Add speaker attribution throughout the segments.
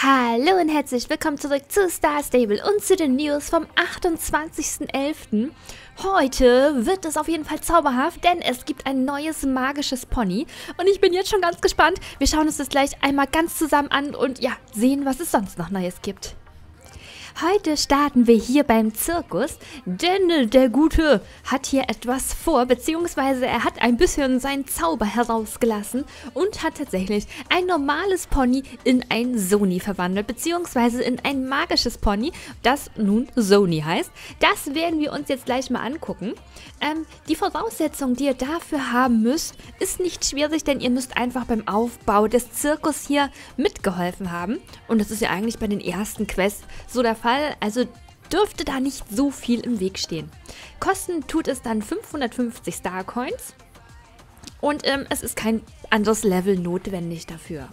Speaker 1: Hallo und herzlich willkommen zurück zu Star Stable und zu den News vom 28.11. Heute wird es auf jeden Fall zauberhaft, denn es gibt ein neues magisches Pony und ich bin jetzt schon ganz gespannt. Wir schauen uns das gleich einmal ganz zusammen an und ja, sehen, was es sonst noch Neues gibt. Heute starten wir hier beim Zirkus, denn der Gute hat hier etwas vor, beziehungsweise er hat ein bisschen seinen Zauber herausgelassen und hat tatsächlich ein normales Pony in ein Soni verwandelt, beziehungsweise in ein magisches Pony, das nun Soni heißt. Das werden wir uns jetzt gleich mal angucken. Die Voraussetzung, die ihr dafür haben müsst, ist nicht schwierig, denn ihr müsst einfach beim Aufbau des Zirkus hier mitgeholfen haben. Und das ist ja eigentlich bei den ersten Quests so der Fall, also dürfte da nicht so viel im Weg stehen. Kosten tut es dann 550 Star Coins und es ist kein anderes Level notwendig dafür.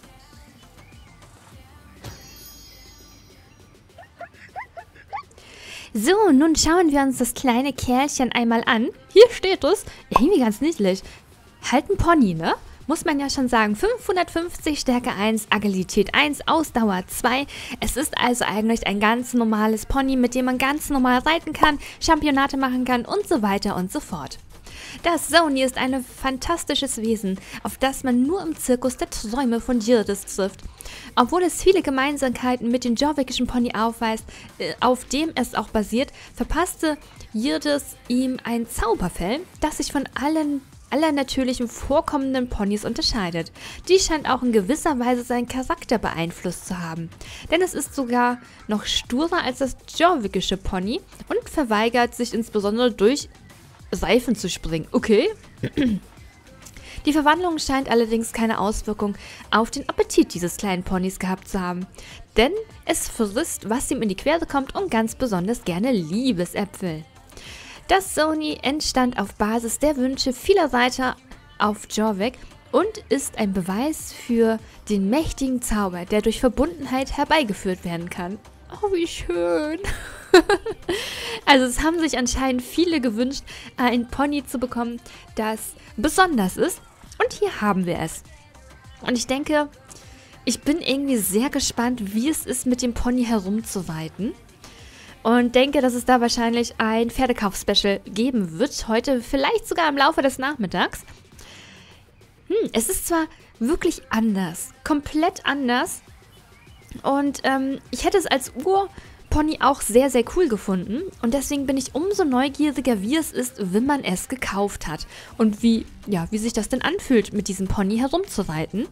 Speaker 1: So, nun schauen wir uns das kleine Kerlchen einmal an. Hier steht es, irgendwie ganz niedlich. Halt ein Pony, ne? Muss man ja schon sagen. 550, Stärke 1, Agilität 1, Ausdauer 2. Es ist also eigentlich ein ganz normales Pony, mit dem man ganz normal reiten kann, Championate machen kann und so weiter und so fort. Das Soni ist ein fantastisches Wesen, auf das man nur im Zirkus der Träume von Yildiz trifft. Obwohl es viele Gemeinsamkeiten mit dem jorvikischen Pony aufweist, auf dem es auch basiert, verpasste Yildiz ihm ein Zauberfell, das sich von aller natürlichen vorkommenden Ponys unterscheidet. Dies scheint auch in gewisser Weise seinen Charakter beeinflusst zu haben. Denn es ist sogar noch sturer als das jorvikische Pony und verweigert sich insbesondere durch Seifen zu springen. Okay. Die Verwandlung scheint allerdings keine Auswirkung auf den Appetit dieses kleinen Ponys gehabt zu haben. Denn es frisst, was ihm in die Quere kommt und ganz besonders gerne Liebesäpfel. Das Soni entstand auf Basis der Wünsche vieler Reiter auf Jorvik und ist ein Beweis für den mächtigen Zauber, der durch Verbundenheit herbeigeführt werden kann. Oh, wie schön! Also es haben sich anscheinend viele gewünscht, ein Pony zu bekommen, das besonders ist. Und hier haben wir es. Und ich denke, ich bin irgendwie sehr gespannt, wie es ist, mit dem Pony herumzureiten. Und denke, dass es da wahrscheinlich ein Pferdekauf-Special geben wird. Heute vielleicht sogar im Laufe des Nachmittags. Es ist zwar wirklich anders. Komplett anders. Und ich hätte es als Urpony auch sehr, sehr cool gefunden. Und deswegen bin ich umso neugieriger, wie es ist, wenn man es gekauft hat. Und wie sich das denn anfühlt, mit diesem Pony herumzureiten.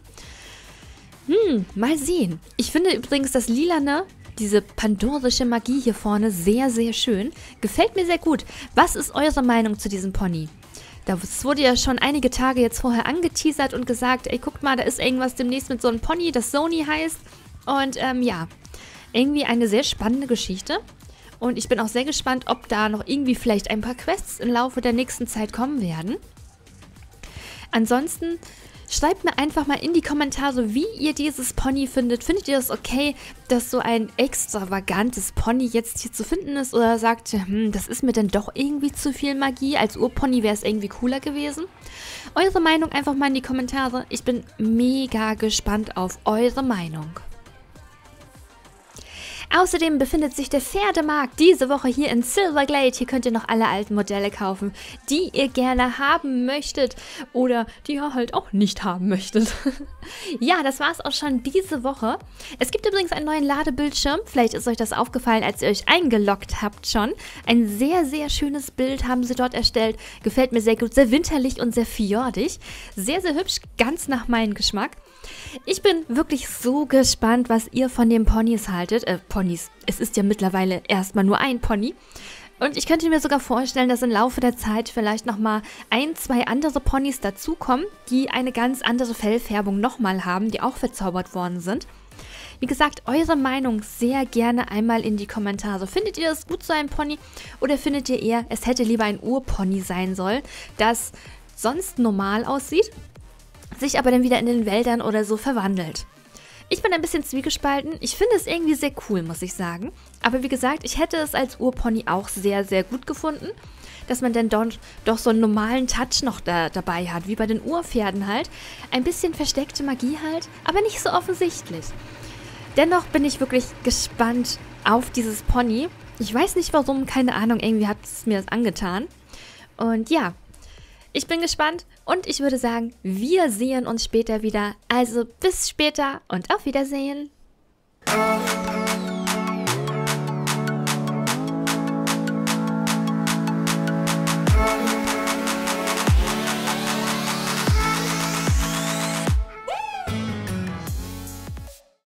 Speaker 1: Mal sehen. Ich finde übrigens das Lilane, diese pandorische Magie hier vorne, sehr, sehr schön. Gefällt mir sehr gut. Was ist eure Meinung zu diesem Pony? Das wurde ja schon einige Tage jetzt vorher angeteasert und gesagt, ey, guckt mal, da ist irgendwas demnächst mit so einem Pony, das Soni heißt. Und ja, irgendwie eine sehr spannende Geschichte. Und ich bin auch sehr gespannt, ob da noch irgendwie vielleicht ein paar Quests im Laufe der nächsten Zeit kommen werden. Ansonsten schreibt mir einfach mal in die Kommentare, wie ihr dieses Pony findet. Findet ihr das okay, dass so ein extravagantes Pony jetzt hier zu finden ist? Oder sagt ihr, das ist mir dann doch irgendwie zu viel Magie? Als Urpony wäre es irgendwie cooler gewesen? Eure Meinung einfach mal in die Kommentare. Ich bin mega gespannt auf eure Meinung. Außerdem befindet sich der Pferdemarkt diese Woche hier in Silverglade. Hier könnt ihr noch alle alten Modelle kaufen, die ihr gerne haben möchtet oder die ihr halt auch nicht haben möchtet. Ja, das war es auch schon diese Woche. Es gibt übrigens einen neuen Ladebildschirm. Vielleicht ist euch das aufgefallen, als ihr euch eingeloggt habt schon. Ein sehr, sehr schönes Bild haben sie dort erstellt. Gefällt mir sehr gut. Sehr winterlich und sehr fjordig. Sehr, sehr hübsch. Ganz nach meinem Geschmack. Ich bin wirklich so gespannt, was ihr von den Ponys haltet. Ponys. Es ist ja mittlerweile erstmal nur ein Pony. Und ich könnte mir sogar vorstellen, dass im Laufe der Zeit vielleicht nochmal 1, 2 andere Ponys dazukommen, die eine ganz andere Fellfärbung nochmal haben, die auch verzaubert worden sind. Wie gesagt, eure Meinung sehr gerne einmal in die Kommentare. Findet ihr das gut, so ein Pony? Oder findet ihr eher, es hätte lieber ein Urpony sein sollen, das sonst normal aussieht, sich aber dann wieder in den Wäldern oder so verwandelt? Ich bin ein bisschen zwiegespalten. Ich finde es irgendwie sehr cool, muss ich sagen. Aber wie gesagt, ich hätte es als Urpony auch sehr, sehr gut gefunden, dass man dann doch so einen normalen Touch noch dabei hat, wie bei den Urpferden halt. Ein bisschen versteckte Magie halt, aber nicht so offensichtlich. Dennoch bin ich wirklich gespannt auf dieses Pony. Ich weiß nicht warum, keine Ahnung, irgendwie hat es mir das angetan. Und ja, ich bin gespannt und ich würde sagen, wir sehen uns später wieder. Also bis später und auf Wiedersehen.